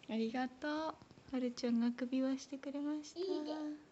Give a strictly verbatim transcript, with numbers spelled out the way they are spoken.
ありがとう。はるちゃんが首輪してくれました。 いいね。